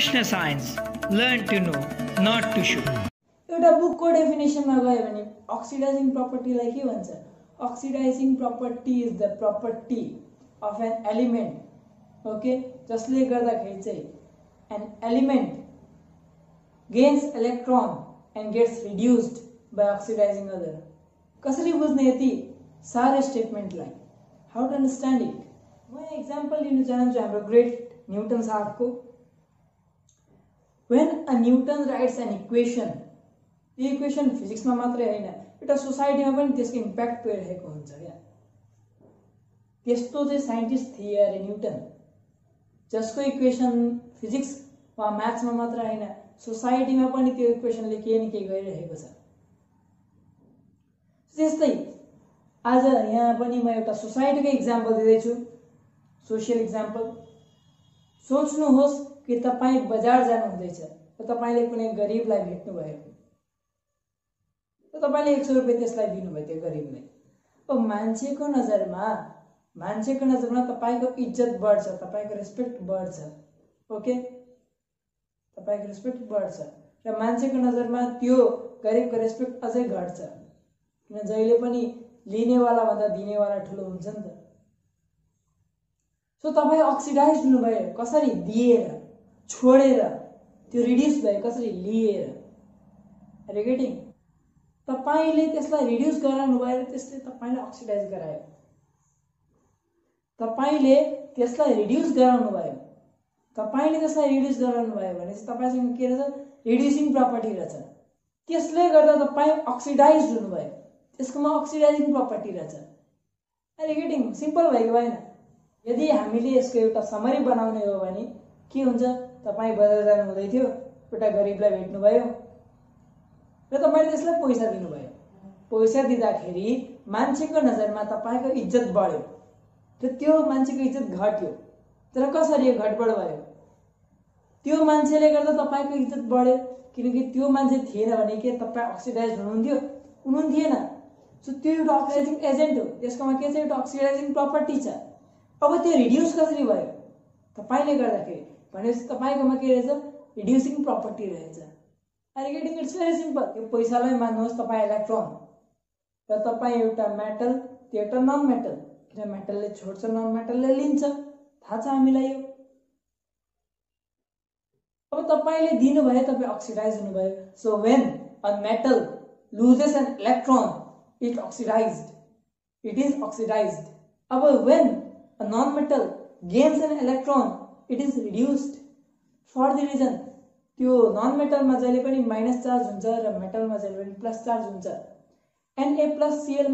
Krishna science. Learn to know, not to show. एउटा बुकको डेफिनेसनमा गयो भने अक्सिडाइजिङ प्रपर्टीलाई के भन्छ? Oxidizing property is the property of an element, okay, जसले गर्दाखेरि चाहिँ an element gains electron and gets reduced by oxidizing other. कसरी बुझ्ने यति सारो स्टेटमेन्टलाई? How to understand it? म एक्जाम्पल लिन चाहन्छु हाम्रो ग्रेट न्युटन साहबको। When a Newton writes an equation, त्यो इक्वेसन फिजिक्समा मात्रै होइन, एउटा सोसाइटीमा पनि त्यसको इम्प्याक्ट परिरहेको हुन्छ क्या। त्यस्तो चाहिँ साइन्टिस्ट थिए अरे न्युटन, जसको इक्वेसन फिजिक्स वा म्याथ्समा मात्र होइन, सोसाइटीमा पनि त्यो इक्वेसनले केही न केही गरिरहेको छ। त्यस्तै आज यहाँ पनि म एउटा सोसाइटीको इक्जाम्पल दिँदैछु, सोसियल इक्जाम्पल। सोच्नुहोस् कि तपाईँ बजार जानुहुँदैछ र तपाईँले कुनै गरिबलाई भेट्नुभयो, तपाईले 100 रुपैयाँ त्यसलाई दिनुभयो त्यो गरिबलाई। अब मान्छेको नजरमा तपाईको इज्जत बढ्छ, तपाईको रेस्पेक्ट बढ्छ, ओके, तपाईको रेस्पेक्ट बढ्छ र मान्छेको नजरमा त्यो गरिबको रेस्पेक्ट अझै घट्छ, किन जहिले पनि लिनेवाला भन्दा दिनेवाला ठुलो हुन्छ नि त। सो तपाईँ अक्सिडाइज हुनुभयो, कसरी? दिएर, छोडेर, त्यो रिड्युस भयो कसरी? लिएर। Are you getting? तपाईले त्यसलाई रिड्युस गराउनु भयो, त्यसले तपाईलाई अक्सिडाइज गरायो। तपाईले त्यसलाई रिड्युस गराउनु भयो, भने चाहिँ तपाईसँग के रहेछ? रिड्युसिङ प्रपर्टी रहेछ। त्यसले गर्दा तपाईँ अक्सिडाइज हुनुभयो, त्यसकोमा अक्सिडाइजिङ प्रपर्टी रहेछ। Are you getting? सिम्पल भयो कि भएन? यदि हामीले यसको एउटा समरी बनाउने हो भने के हुन्छ? तपाईँ बजार जानु हुँदै थियो, एउटा गरिबलाई भेट्नुभयो र तपाईले त्यसलाई पैसा दिनुभयो। पैसा दिँदाखेरि मान्छेको नजरमा तपाईको इज्जत बढ्यो र त्यो मान्छेको इज्जत घट्यो। तर कसरी यो घटबड भयो? त्यो मान्छेले गर्दा तपाईको इज्जत बढ्यो, किनकि त्यो मान्छे थिएन भने के तपाईँ अक्सिडाइज हुनुहुन्थेन। सो त्यो एउटा अक्सिडाइजिङ एजेन्ट हो, त्यसकोमा के छ? एउटा अक्सिडाइजिङ प्रपर्टी छ। अब त्यो रिड्युस कसरी भयो? तपाईले गर्दाखेरि, भनेपछि तपाईकोमा के रहेछ? रिड्युसिङ प्रपर्टी रहेछ। Are you getting? It's very simple. त्यो पैसालाई मान्नुहोस् तपाईँ इलेक्ट्रोन र तपाईँ एउटा मेटल, त्यो एउटा नन मेटल, किन मेटलले छोड्छ नन मेटलले लिन्छ, थाहा छ हामीलाई यो। अब तपाईले दिनुभयो, तपाईँ अक्सिडाइज हुनुभयो। So when a metal loses an electron it is oxidized. अब when a non metal gains an electron it is reduced for the reason त्यो नन मेटलमा जहिले पनि माइनस चार्ज हुन्छ र मेटलमा जहिले पनि प्लस चार्ज हुन्छ। Na+Cl-,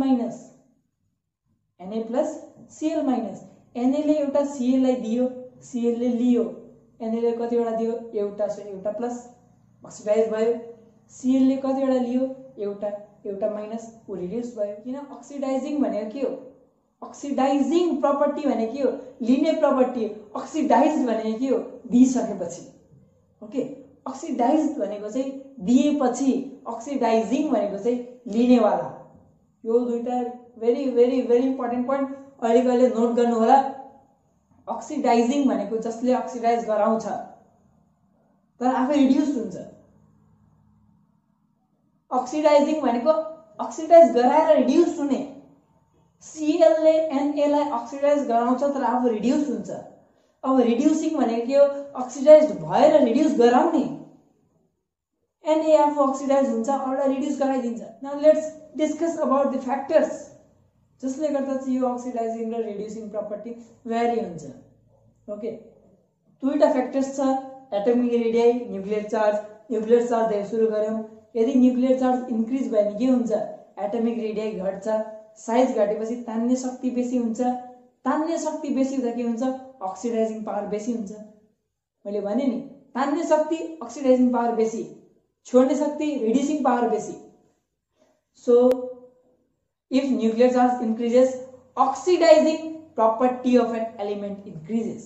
Na ले एउटा Cl लाई दियो, Cl ले लियो, Na ले कतिवटा दियो? एउटा, सो एउटा प्लस अक्सिडाइज भयो। Cl ले कतिवटा लियो? एउटा माइनस, उ रिड्युस भयो। किन? अक्सिडाइजिङ भनेको के हो? अक्सिडाइजिङ प्रपर्टी भनेको के हो? लिने प्रपर्टी। अक्सिडाइज भनेको के हो? दिइसकेपछि, ओके। अक्सिडाइज भनेको चाहिँ दिएपछि, अक्सिडाइजिङ भनेको चाहिँ लिनेवाला। यो दुईटा very very very important point अहिले नोट गर्नु होला। अक्सिडाइजिङ भनेको जसले अक्सिडाइज गराउँछ तर आफै रिड्युस हुन्छ। अक्सिडाइजिङ भनेको अक्सिडाइज गराएर रिड्युस हुने। Cl ले Na लाई अक्सिडाइज गराउँछ तर आफू रिड्युस हुन्छ। अब रिड्युसिङ भनेको के हो? अक्सिडाइज भएर रिड्युस गराउने। Na आफू अक्सिडाइज हुन्छ, अरूलाई रिड्युस गराइदिन्छ। Now let's discuss about the factors जसले गर्दा चाहिँ यो अक्सिडाइजिङ र रिड्युसिङ प्रपर्टी भ्यारी हुन्छ, ओके। दुईटा फ्याक्टर्स छ, atomic radii, nuclear charge. Nuclear चार्जदेखि सुरु गरौँ। यदि न्युक्लियर चार्ज इन्क्रिज भयो भने के हुन्छ? एटमिक रेडियाई घट्छ। साइज घटेपछि तान्ने शक्ति बेसी हुन्छ। तान्ने शक्ति बेसी हुँदा के हुन्छ? अक्सिडाइजिङ पावर बेसी हुन्छ। मैले भने नि, तान्ने शक्ति अक्सिडाइजिङ पावर बेसी, छोड्ने शक्ति रिड्युसिङ पावर बेसी। So if nuclear charge increases, oxidizing property of an element increases.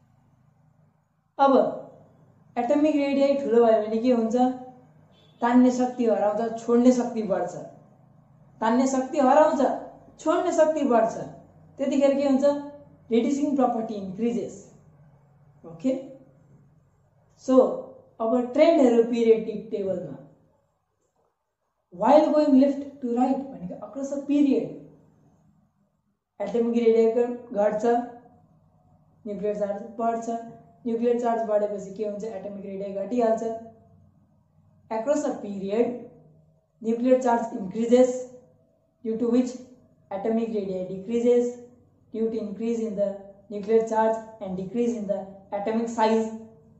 अब एटमिक रेडियाई ठुलो भयो भने के हुन्छ? तान्ने शक्ति हराउँछ, छोड्ने शक्ति बढ्छ। तान्ने शक्ति हराउँछ, छोड्ने शक्ति बढ्छ। त्यतिखेर के हुन्छ? Reducing property increases, okay. So अब ट्रेन्डहरु पिरियडिक टेबलमा while going left to right भनेको across a period atomic radial घट्छ, न्यूक्लियर चार्ज बढ्छ, न्यूक्लियर चार्ज बढेपछि के हुन्छ, एटमिक रेडियल घटिहाल्छ. Across a period nuclear charge increases, due to which atomic radii decreases due to increase in the nuclear charge and decrease in the atomic size.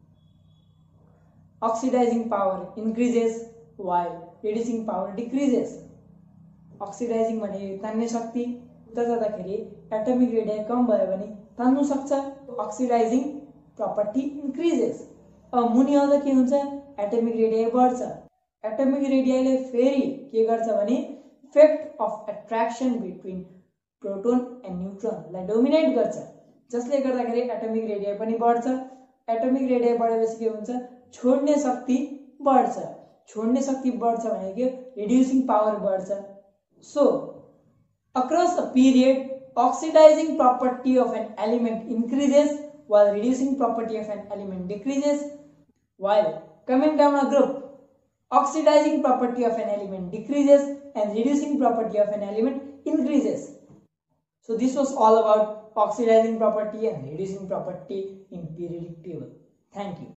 Oxidizing power increases while reducing power decreases. Oxidizing भने तान्ने शक्ति उता जाँदाखेरि atomic radii कम भयो भने तान्नु सक्छ. Oxidizing property increases. अब मुनि आउँदा के हुन्छ, एटमिक रेडियाई बढ्छ. एटमिक रेडियाईले फेरि के गर्छ भने effect of attraction between proton and न्यूट्रनलाई डोमिनेट गर्छ, जसले गर्दाखेरि एटमिक रेडियाई पनि बढ्छ. एटमिक रेडियाई बढेपछि के हुन्छ, छोड्ने शक्ति बढ्छ. छोड्ने शक्ति बढ्छ भनेको रिड्युसिङ पावर बढ्छ. So across a period oxidizing property of an element increases while reducing property of an element decreases. While coming down a group, oxidizing property of an element decreases and reducing property of an element increases. So this was all about oxidizing property and reducing property in periodic table. Thank you.